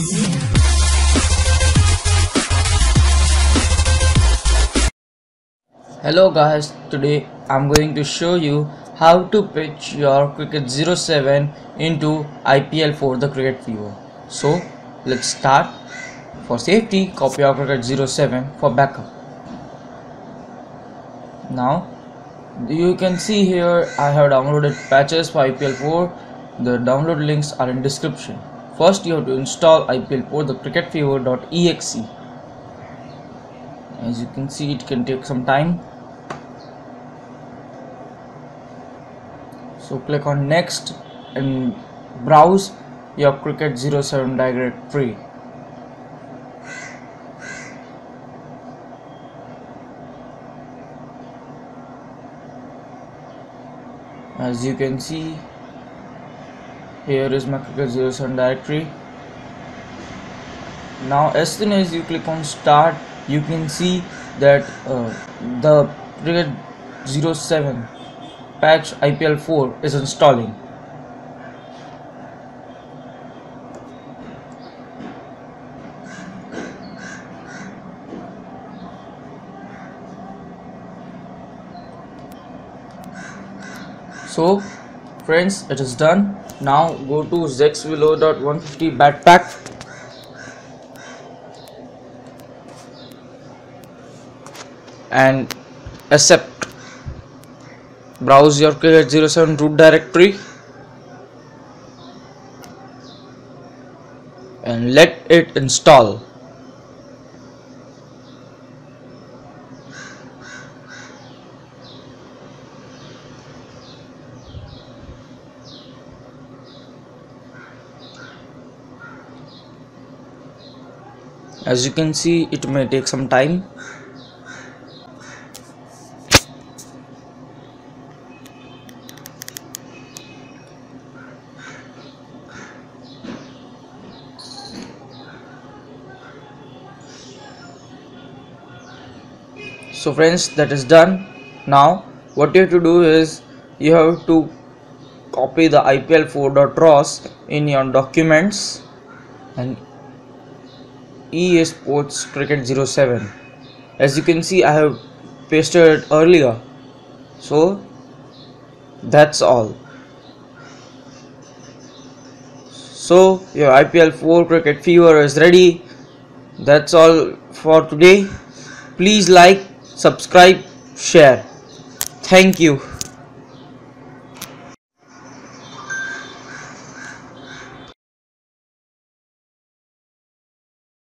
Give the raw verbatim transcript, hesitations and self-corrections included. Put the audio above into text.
Hello guys, today I'm going to show you how to pitch your Cricket zero seven into I P L for the Cricket Fever. So let's start. For safety, copy your Cricket zero seven for backup. Now you can see here I have downloaded patches for I P L four. The download links are in description. First you have to install I P L four the cricket fever dot E X E. As you can see, it can take some time. So click on next and browse your Cricket zero seven directory. As you can see, here is my Cricket zero seven directory. Now as soon as you click on start, you can see that uh, the Cricket zero seven patch I P L four is installing. So friends, it is done. Now go to zexvelo dot one fifty backpack and accept. Browse your Cricket zero seven root directory and let it install. As you can see, it may take some time. So friends, that is done. Now what you have to do is you have to copy the I P L four dot R O S in your documents and E A Sports Cricket zero seven. As you can see, I have pasted it earlier. So that's all. So your I P L four Cricket Fever is ready. That's all for today. Please like, subscribe, share. Thank you.